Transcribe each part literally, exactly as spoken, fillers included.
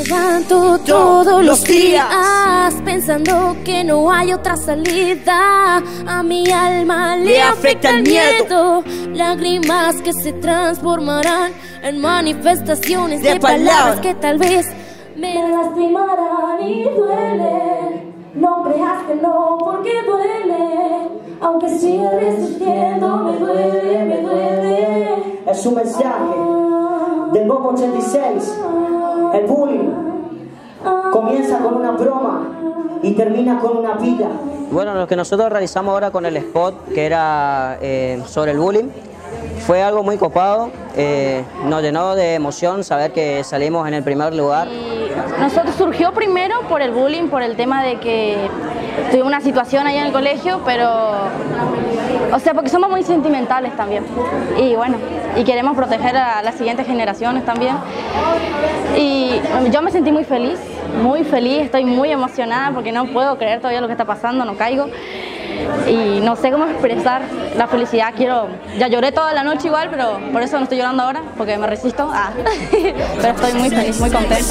levanto todos los días pensando que no hay otra salida. A mi alma le afecta el miedo, lágrimas que se transformarán en manifestaciones de palabras que tal vez me lastimarán y duele. No creas que no, porque duele, aunque siga resistiendo, me duele, me duele. Es un mensaje del Bombo ochenta y seis. El bullying comienza con una broma y termina con una vida. Bueno, lo que nosotros realizamos ahora con el spot, que era eh, sobre el bullying, fue algo muy copado. Eh, nos llenó de emoción saber que salimos en el primer lugar. Y nosotros surgió primero por el bullying, por el tema de que tuvimos una situación allá en el colegio, pero, o sea, porque somos muy sentimentales también. Y bueno, y queremos proteger a las siguientes generaciones también. Y yo me sentí muy feliz, muy feliz, estoy muy emocionada porque no puedo creer todavía lo que está pasando, no caigo. Y no sé cómo expresar la felicidad. Quiero, ya lloré toda la noche igual, pero por eso no estoy llorando ahora, porque me resisto. Ah. Pero estoy muy feliz, muy contenta.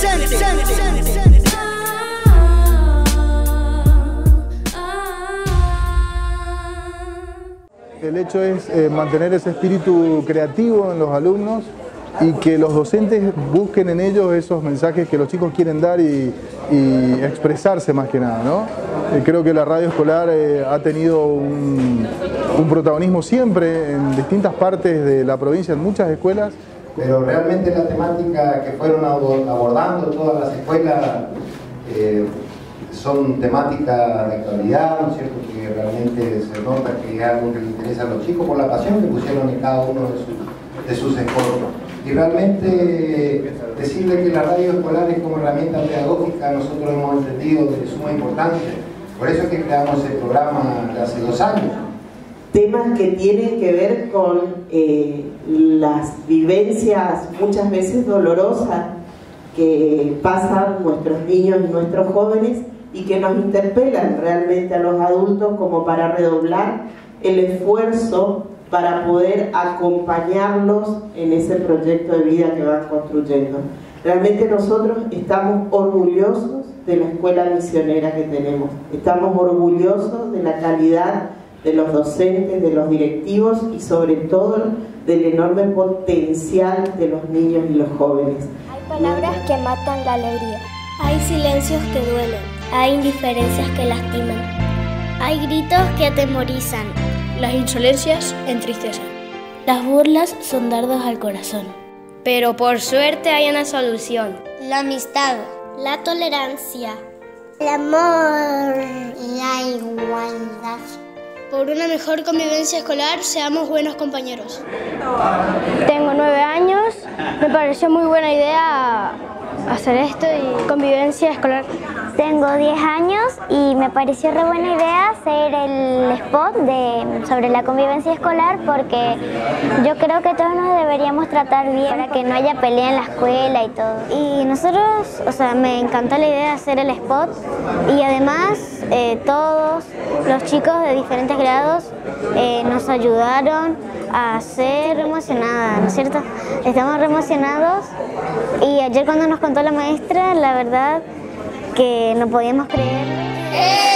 El hecho es eh, mantener ese espíritu creativo en los alumnos y que los docentes busquen en ellos esos mensajes que los chicos quieren dar y, y expresarse más que nada, ¿no? Eh, creo que la radio escolar eh, ha tenido un, un protagonismo siempre en distintas partes de la provincia, en muchas escuelas. Pero realmente la temática que fueron abordando todas las escuelas eh, son temáticas de actualidad, ¿no es cierto? Que realmente se nota que es algo que les interesa a los chicos por la pasión que pusieron en cada uno de sus, de sus esfuerzos. Y realmente decirle que la radio escolar es como herramienta pedagógica, nosotros hemos entendido de suma importancia. Por eso es que creamos el programa de hace dos años. Temas que tienen que ver con eh, las vivencias muchas veces dolorosas que pasan nuestros niños y nuestros jóvenes y que nos interpelan realmente a los adultos como para redoblar el esfuerzo para poder acompañarlos en ese proyecto de vida que van construyendo. Realmente nosotros estamos orgullosos de la escuela misionera que tenemos, estamos orgullosos de la calidad de los docentes, de los directivos y sobre todo del enorme potencial de los niños y los jóvenes. Hay palabras que matan la alegría, hay silencios que duelen, hay indiferencias que lastiman, hay gritos que atemorizan, las insolencias entristecen, las burlas son dardos al corazón. Pero por suerte hay una solución: la amistad, la tolerancia, el amor, la igualdad. Por una mejor convivencia escolar, seamos buenos compañeros. Tengo nueve años, me pareció muy buena idea hacer esto y convivencia escolar. Tengo diez años y me pareció re buena idea hacer el spot de, sobre la convivencia escolar porque yo creo que todos nos deberíamos tratar bien para que no haya pelea en la escuela y todo. Y nosotros, o sea, me encantó la idea de hacer el spot y además eh, todos los chicos de diferentes grados eh, nos ayudaron a ser emocionada, ¿no es cierto? Estamos re emocionados y ayer cuando nos contó la maestra, la verdad que no podíamos creer.